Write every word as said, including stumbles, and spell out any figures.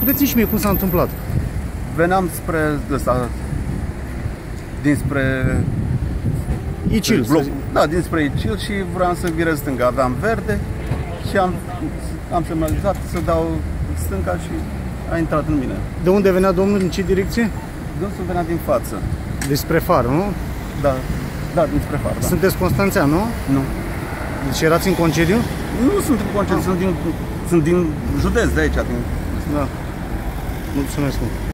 spuneți și mie cum s-a întâmplat. Veneam spre ăsta, dinspre Icil. bloc, da, dinspre Icil și vreau să virez stânga. Aveam verde și am, am semnalizat să dau stânga și a intrat în mine. De unde venea domnul? În ce direcție? Dânsul venea din față. Despre Far, nu? Da, da, dinspre Far, da. Sunteți constanțean, nu? Nu. Deci erați în concediu? Nu sunt în concediu, sunt din, sunt din județ de aici. Din... Da. Mulțumesc mult.